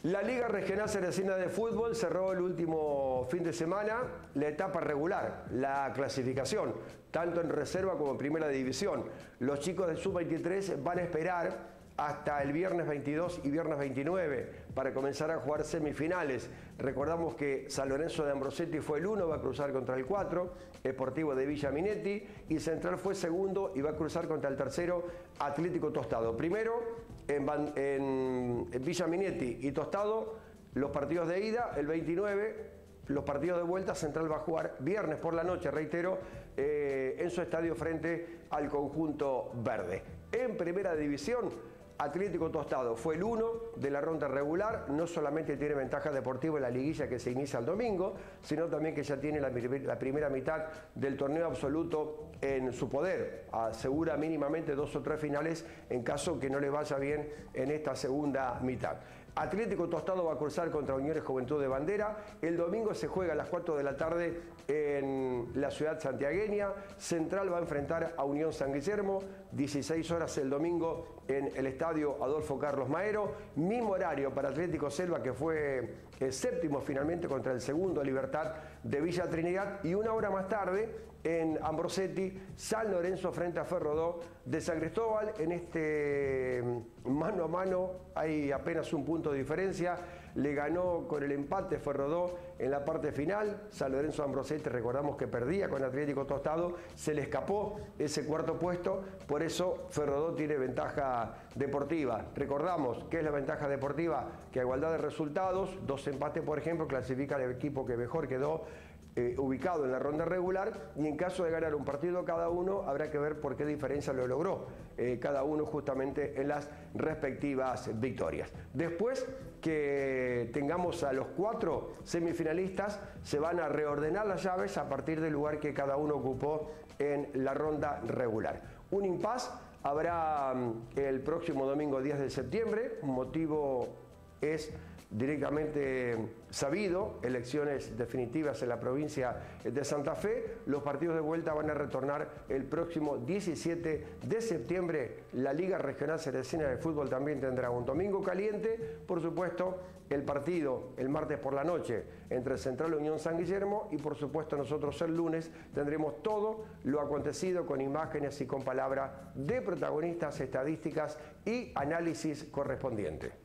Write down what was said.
La Liga Regional Cerecina de Fútbol cerró el último fin de semana la etapa regular, la clasificación, tanto en reserva como en primera división. Los chicos del Sub-23 van a esperar hasta el viernes 22 y viernes 29 para comenzar a jugar semifinales. Recordamos que San Lorenzo de Ambrosetti fue el 1, va a cruzar contra el 4, Sportivo de Villa Minetti, y Central fue segundo y va a cruzar contra el tercero, Atlético Tostado. Primero en Villa Minetti y Tostado los partidos de ida, el 29, los partidos de vuelta. Central va a jugar viernes por la noche, reitero, en su estadio frente al conjunto verde. En primera división, Atlético Tostado fue el 1 de la ronda regular, no solamente tiene ventaja deportiva en la liguilla que se inicia el domingo, sino también que ya tiene la primera mitad del torneo absoluto en su poder. Asegura mínimamente 2 o 3 finales en caso que no le vaya bien en esta segunda mitad. Atlético Tostado va a cruzar contra Unión Juventud de Bandera. El domingo se juega a las 4 de la tarde en la ciudad santiagueña. Central va a enfrentar a Unión San Guillermo, 16 horas el domingo en el estadio Adolfo Carlos Maero. Mismo horario para Atlético Selva, que fue el séptimo finalmente contra el segundo Libertad de Villa Trinidad. Y una hora más tarde en Ambrosetti, San Lorenzo frente a Ferrodó de San Cristóbal. En este mano a mano hay apenas un punto de diferencia. Le ganó con el empate Ferrodó en la parte final. San Lorenzo Ambrosetti, recordamos que perdía con Atlético Tostado, se le escapó ese cuarto puesto, por eso Ferrodó tiene ventaja deportiva. Recordamos que es la ventaja deportiva, que a igualdad de resultados, 2 empates por ejemplo, clasifica al equipo que mejor quedó ubicado en la ronda regular, y en caso de ganar un partido cada uno, habrá que ver por qué diferencia lo logró cada uno justamente en las respectivas victorias. Después que tengamos a los 4 semifinalistas, se van a reordenar las llaves a partir del lugar que cada uno ocupó en la ronda regular. Un impas habrá el próximo domingo 10 de septiembre, motivo es directamente sabido, elecciones definitivas en la provincia de Santa Fe. Los partidos de vuelta van a retornar el próximo 17 de septiembre. La Liga Regional Cerecina de Fútbol también tendrá un domingo caliente, por supuesto, el partido el martes por la noche entre Central y Unión San Guillermo, y por supuesto nosotros el lunes tendremos todo lo acontecido con imágenes y con palabras de protagonistas, estadísticas y análisis correspondiente.